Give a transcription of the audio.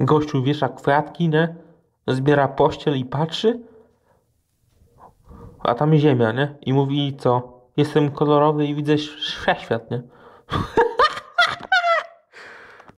Gościu wiesza kwiatki, nie? Zbiera pościel i patrzy, a tam ziemia, nie? I mówi co? Jestem kolorowy i widzę wszechświat, nie?